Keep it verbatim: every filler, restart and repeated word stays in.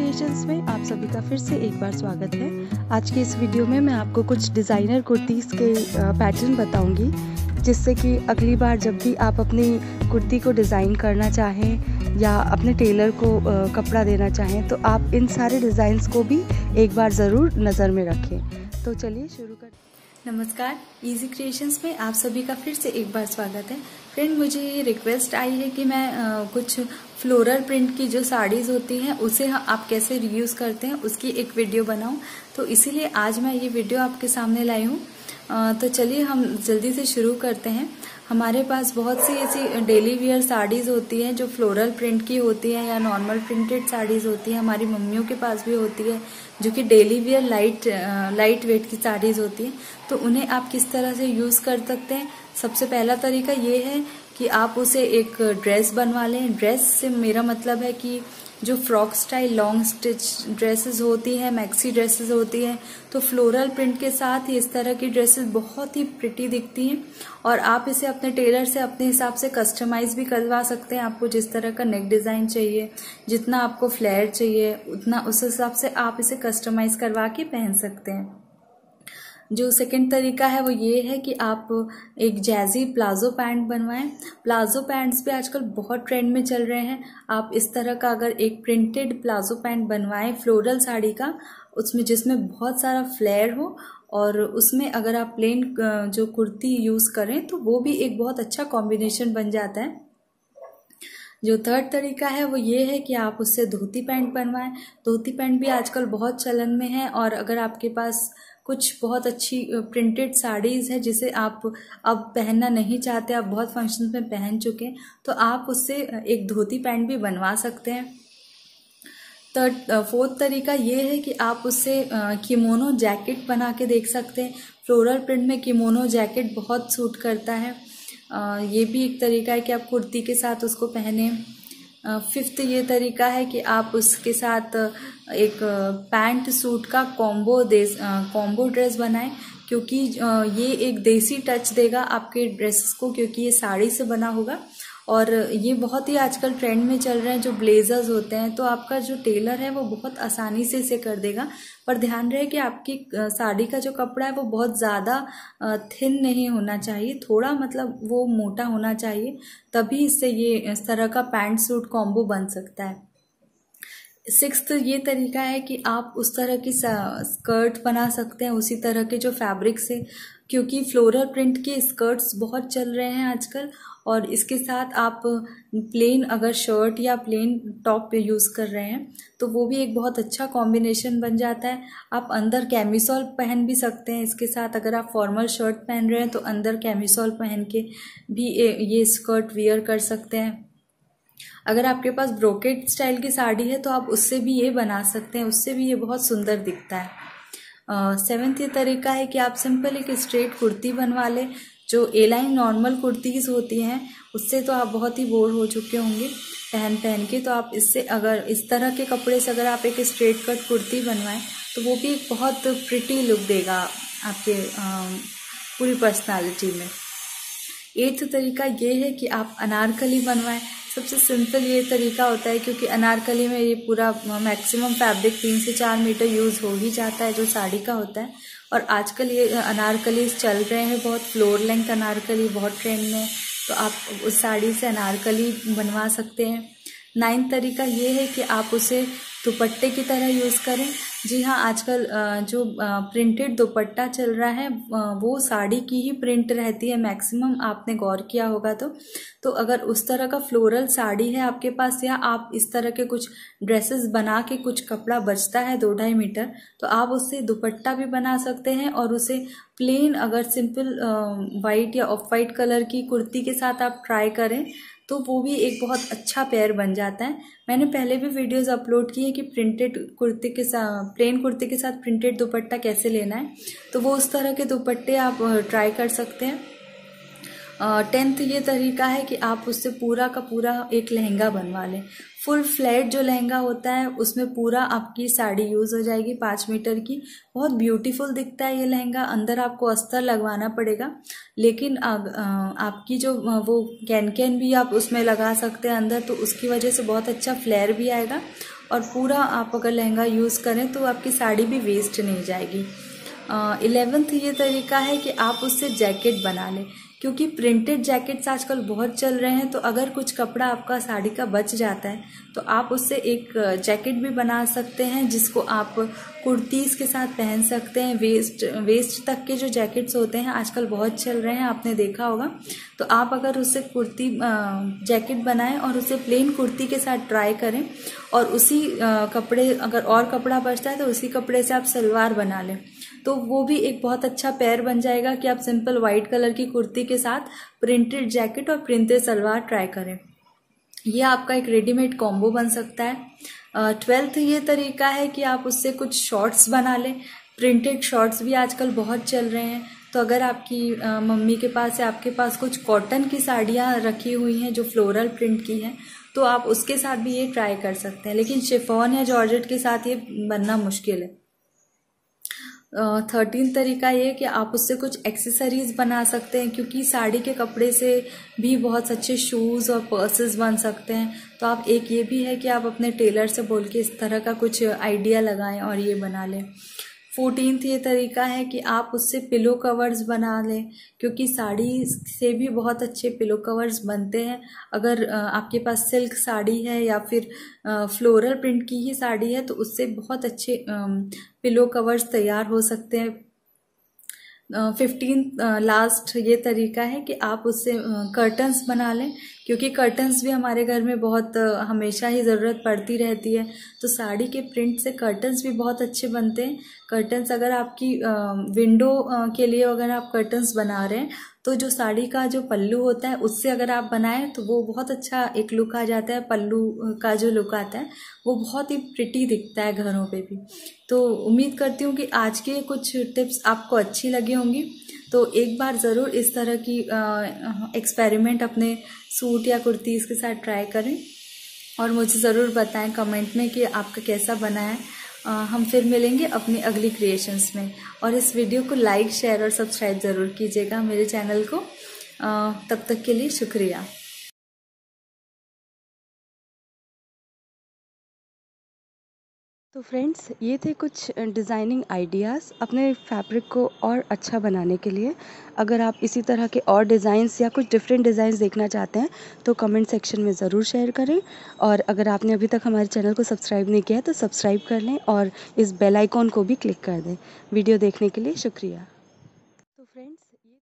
Creations में आप सभी का फिर से एक बार स्वागत है। आज के इस वीडियो में मैं आपको कुछ डिज़ाइनर कुर्तीज़ के पैटर्न बताऊंगी, जिससे कि अगली बार जब भी आप अपनी कुर्ती को डिज़ाइन करना चाहें या अपने टेलर को कपड़ा देना चाहें तो आप इन सारे डिज़ाइंस को भी एक बार ज़रूर नज़र में रखें। तो चलिए शुरू कर। नमस्कार, इजी क्रिएशंस में आप सभी का फिर से एक बार स्वागत है। फ्रेंड, मुझे ये रिक्वेस्ट आई है कि मैं आ, कुछ फ्लोरल प्रिंट की जो साड़ीज़ होती हैं उसे आप कैसे रीयूज़ करते हैं उसकी एक वीडियो बनाऊं, तो इसीलिए आज मैं ये वीडियो आपके सामने लाई हूँ। तो चलिए हम जल्दी से शुरू करते हैं। हमारे पास बहुत सी ऐसी डेली वियर साड़ीज़ होती हैं जो फ्लोरल प्रिंट की होती हैं या नॉर्मल प्रिंटेड साड़ीज़ होती हैं। हमारी मम्मियों के पास भी होती है जो कि daily wear light light weight की साड़ीज़ होती हैं। तो उन्हें आप किस तरह से यूज़ कर सकते हैं? सबसे पहला तरीका ये है कि आप उसे एक ड्रेस बनवा लें। ड्रेस से मेरा मतलब है कि जो frock style long stitch dresses होती हैं, मैक्सी ड्रेसेस होती हैं, तो फ्लोरल प्रिंट के साथ ही इस तरह की ड्रेसेस बहुत ही प्रिटी दिखती हैं और आप इसे अपने टेलर से अपने हिसाब से कस्टमाइज भी करवा सकते हैं। आपको जिस तरह का नेक डिज़ाइन चाहिए, जितना आपको फ्लेयर चाहिए, उतना उस हिसाब से आप इसे कस्टमाइज करवा के पहन सकते हैं। जो सेकंड तरीका है वो ये है कि आप एक जैजी प्लाजो पैंट बनवाएं। प्लाजो पैंट्स भी आजकल बहुत ट्रेंड में चल रहे हैं। आप इस तरह का अगर एक प्रिंटेड प्लाजो पैंट बनवाएं फ्लोरल साड़ी का, उसमें जिसमें बहुत सारा फ्लेयर हो और उसमें अगर आप प्लेन जो कुर्ती यूज़ करें तो वो भी एक बहुत अच्छा कॉम्बिनेशन बन जाता है। जो थर्ड तरीका है वो ये है कि आप उससे धोती पैंट बनवाएं। धोती पैंट भी आजकल बहुत चलन में है और अगर आपके पास कुछ बहुत अच्छी प्रिंटेड साड़ीज़ है जिसे आप अब पहनना नहीं चाहते, आप बहुत फंक्शन में पहन चुके हैं, तो आप उससे एक धोती पैंट भी बनवा सकते हैं। थर्ड फोर्थ तरीका ये है कि आप उससे किमोनो जैकेट बना के देख सकते हैं। फ्लोरल प्रिंट में किमोनो जैकेट बहुत सूट करता है। ये भी एक तरीका है कि आप कुर्ती के साथ उसको पहने। फिफ्थ ये तरीका है कि आप उसके साथ एक पैंट सूट का कॉम्बो दे कॉम्बो ड्रेस बनाएं, क्योंकि ये एक देसी टच देगा आपके ड्रेसेस को, क्योंकि ये साड़ी से बना होगा और ये बहुत ही आजकल ट्रेंड में चल रहे हैं जो ब्लेजर्स होते हैं। तो आपका जो टेलर है वो बहुत आसानी से इसे कर देगा, पर ध्यान रहे कि आपकी साड़ी का जो कपड़ा है वो बहुत ज़्यादा थिन नहीं होना चाहिए, थोड़ा मतलब वो मोटा होना चाहिए, तभी इससे ये इस तरह का पैंट सूट कॉम्बो बन सकता है। सिक्स्थ ये तरीका है कि आप उस तरह की स्कर्ट बना सकते हैं उसी तरह के जो फैब्रिक से, क्योंकि फ्लोरल प्रिंट के स्कर्ट्स बहुत चल रहे हैं आजकल और इसके साथ आप प्लेन अगर शर्ट या प्लेन टॉप पे यूज़ कर रहे हैं तो वो भी एक बहुत अच्छा कॉम्बिनेशन बन जाता है। आप अंदर कैमिसोल पहन भी सकते हैं इसके साथ। अगर आप फॉर्मल शर्ट पहन रहे हैं तो अंदर कैमिसोल पहन के भी ये स्कर्ट वियर कर सकते हैं। अगर आपके पास ब्रोकेड स्टाइल की साड़ी है तो आप उससे भी ये बना सकते हैं, उससे भी ये बहुत सुंदर दिखता है। सेवेंथ ये तरीका है कि आप सिंपल एक स्ट्रेट कुर्ती बनवा लें। जो ए लाइन नॉर्मल कुर्तीज़ होती हैं उससे तो आप बहुत ही बोर हो चुके होंगे पहन पहन के, तो आप इससे अगर इस तरह के कपड़े से अगर आप एक स्ट्रेट कट कुर्ती बनवाएं तो वो भी एक बहुत प्रिटी लुक देगा आपके पूरी पर्सनालिटी में। एट्थ तरीका ये है कि आप अनारकली बनवाएं। सबसे सिंपल ये तरीका होता है, क्योंकि अनारकली में ये पूरा मैक्सिमम फैब्रिक तीन से चार मीटर यूज़ हो ही जाता है जो साड़ी का होता है, और आजकल ये अनारकली चल रहे हैं बहुत, फ्लोर लेंथ अनारकली बहुत ट्रेंड में, तो आप उस साड़ी से अनारकली बनवा सकते हैं। नाइन्थ तरीका ये है कि आप उसे दुपट्टे की तरह यूज़ करें। जी हाँ, आजकल जो प्रिंटेड दुपट्टा चल रहा है वो साड़ी की ही प्रिंट रहती है मैक्सिमम, आपने गौर किया होगा तो तो अगर उस तरह का फ्लोरल साड़ी है आपके पास या आप इस तरह के कुछ ड्रेसेस बना के कुछ कपड़ा बचता है दो ढाई मीटर, तो आप उससे दुपट्टा भी बना सकते हैं और उसे प्लेन अगर सिंपल वाइट या ऑफ वाइट कलर की कुर्ती के साथ आप ट्राई करें तो वो भी एक बहुत अच्छा पेयर बन जाता है। मैंने पहले भी वीडियोस अपलोड की है कि प्रिंटेड कुर्ती के साथ प्लेन कुर्ती के साथ प्रिंटेड दुपट्टा कैसे लेना है, तो वो उस तरह के दुपट्टे आप ट्राई कर सकते हैं। टेंथ ये तरीका है कि आप उससे पूरा का पूरा एक लहंगा बनवा लें। फुल फ्लैट जो लहंगा होता है उसमें पूरा आपकी साड़ी यूज़ हो जाएगी पाँच मीटर की। बहुत ब्यूटीफुल दिखता है ये लहंगा। अंदर आपको अस्तर लगवाना पड़ेगा, लेकिन आ, आ, आपकी जो वो कैन कैन भी आप उसमें लगा सकते हैं अंदर, तो उसकी वजह से बहुत अच्छा फ्लेयर भी आएगा और पूरा आप अगर लहंगा यूज़ करें तो आपकी साड़ी भी वेस्ट नहीं जाएगी। इलेवेंथ ये तरीका है कि आप उससे जैकेट बना लें, क्योंकि प्रिंटेड जैकेट्स आजकल बहुत चल रहे हैं। तो अगर कुछ कपड़ा आपका साड़ी का बच जाता है तो आप उससे एक जैकेट भी बना सकते हैं, जिसको आप कुर्तीज़ के साथ पहन सकते हैं। वेस्ट वेस्ट तक के जो जैकेट्स होते हैं आजकल बहुत चल रहे हैं, आपने देखा होगा। तो आप अगर उससे कुर्ती जैकेट बनाएं और उसे प्लेन कुर्ती के साथ ट्राई करें, और उसी कपड़े अगर और कपड़ा बचता है तो उसी कपड़े से आप सलवार बना लें, तो वो भी एक बहुत अच्छा पेयर बन जाएगा कि आप सिंपल वाइट कलर की कुर्ती के साथ प्रिंटेड जैकेट और प्रिंटेड सलवार ट्राई करें। ये आपका एक रेडीमेड कॉम्बो बन सकता है। ट्वेल्थ ये तरीका है कि आप उससे कुछ शॉर्ट्स बना लें। प्रिंटेड शॉर्ट्स भी आजकल बहुत चल रहे हैं। तो अगर आपकी आ, मम्मी के पास या आपके पास कुछ कॉटन की साड़ियाँ रखी हुई हैं जो फ्लोरल प्रिंट की हैं, तो आप उसके साथ भी ये ट्राई कर सकते हैं। लेकिन शिफॉन या जॉर्जेट के साथ ये बनना मुश्किल है। थर्टीन तरीका ये कि आप उससे कुछ एक्सेसरीज बना सकते हैं, क्योंकि साड़ी के कपड़े से भी बहुत अच्छे शूज़ और पर्सेस बन सकते हैं। तो आप एक ये भी है कि आप अपने टेलर से बोल के इस तरह का कुछ आइडिया लगाएं और ये बना लें। फोर्टीन्थ ये तरीका है कि आप उससे पिलो कवर्स बना लें, क्योंकि साड़ी से भी बहुत अच्छे पिलो कवर्स बनते हैं। अगर आपके पास सिल्क साड़ी है या फिर फ्लोरल प्रिंट की ही साड़ी है तो उससे बहुत अच्छे पिलो कवर्स तैयार हो सकते हैं। फिफ्टीन लास्ट ये तरीका है कि आप उससे कर्टन्स बना लें, क्योंकि कर्टन्स भी हमारे घर में बहुत हमेशा ही ज़रूरत पड़ती रहती है। तो साड़ी के प्रिंट से कर्टन्स भी बहुत अच्छे बनते हैं। कर्टन्स अगर आपकी विंडो के लिए अगर आप कर्टन्स बना रहे हैं तो जो साड़ी का जो पल्लू होता है उससे अगर आप बनाएं तो वो बहुत अच्छा एक लुक आ जाता है। पल्लू का जो लुक आता है वो बहुत ही प्रिटी दिखता है घरों पे भी। तो उम्मीद करती हूँ कि आज के कुछ टिप्स आपको अच्छी लगी होंगी। तो एक बार ज़रूर इस तरह की एक्सपेरिमेंट अपने सूट या कुर्तीज़ के साथ ट्राई करें और मुझे ज़रूर बताएं कमेंट में कि आपका कैसा बना है। आ, हम फिर मिलेंगे अपनी अगली क्रिएशंस में। और इस वीडियो को लाइक शेयर और सब्सक्राइब ज़रूर कीजिएगा मेरे चैनल को। आ, तब तक के लिए शुक्रिया। तो फ्रेंड्स, ये थे कुछ डिज़ाइनिंग आइडियाज़ अपने फैब्रिक को और अच्छा बनाने के लिए। अगर आप इसी तरह के और डिज़ाइंस या कुछ डिफरेंट डिज़ाइंस देखना चाहते हैं तो कमेंट सेक्शन में ज़रूर शेयर करें। और अगर आपने अभी तक हमारे चैनल को सब्सक्राइब नहीं किया है तो सब्सक्राइब कर लें और इस बेल आइकॉन को भी क्लिक कर दें। वीडियो देखने के लिए शुक्रिया।